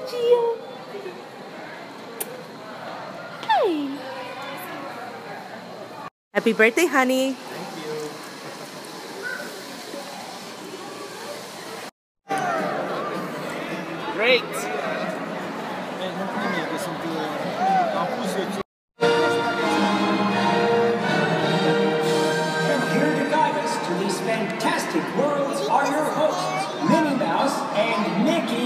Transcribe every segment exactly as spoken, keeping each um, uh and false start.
Gio. Hi. Happy birthday, honey. Thank you. Great. And here to guide us to these fantastic worlds are your hosts, Minnie Mouse and Mickey.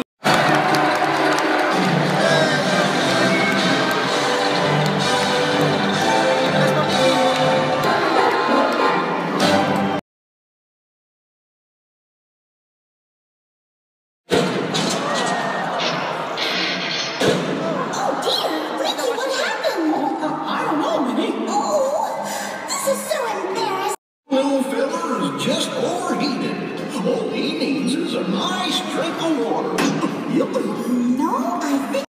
Little fella is just overheated. All he needs is a nice drink of water. Yep. No, I think.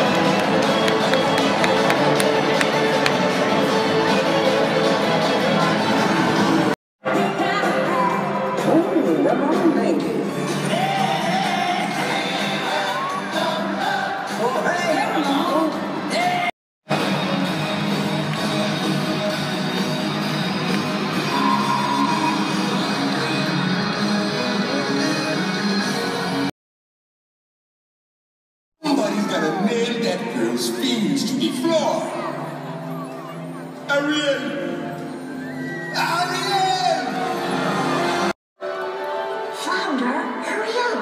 Oh, come on, baby. Oh, hey, hello. Somebody's gotta nail that girl's fins to the floor. Ariel! Ariel! Flounder, hurry up.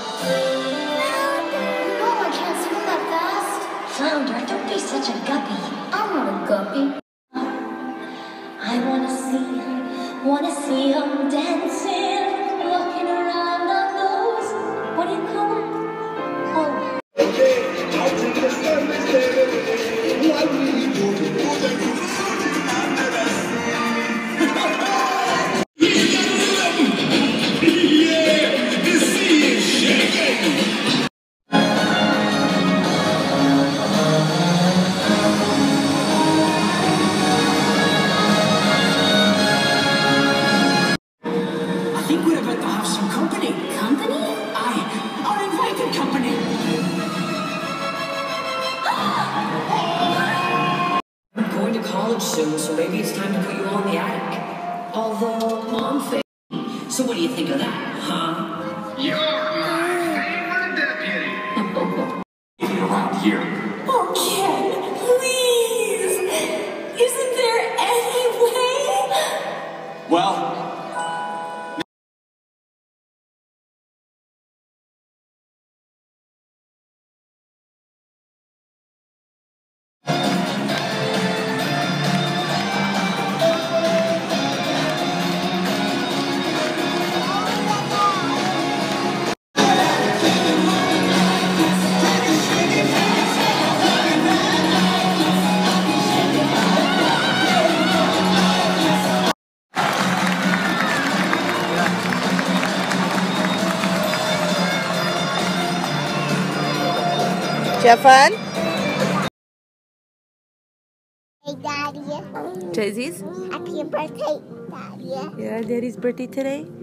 No, I can't swim that fast. Flounder, don't be such a guppy. I'm not a guppy. I wanna see him, wanna see him dancing, walking around on those, what do you call them? Oh. Why will you go to Yeah, the sea is shaking. I think we're about to have some company. Company? Aye, uninvited company. I'm going to college soon, so maybe it's time to put you on the attic. Although, Mom thinks. So what do you think of that, huh? You're my favorite deputy. Get it around here. Oh, Ken, please. Isn't there any way? Well, Did you have fun? Hey, Daddy. Jay-Z's? Happy birthday, Daddy. Yeah, Daddy's birthday today.